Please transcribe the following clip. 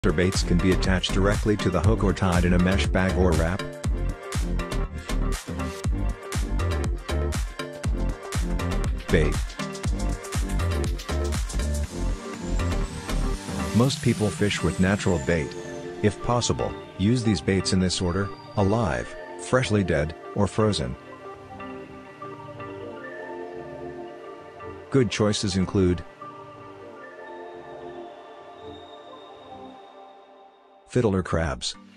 baits can be attached directly to the hook or tied in a mesh bag or wrap. Bait. Most people fish with natural bait. If possible, use these baits in this order: alive, freshly dead, or frozen. Good choices include fiddler crabs.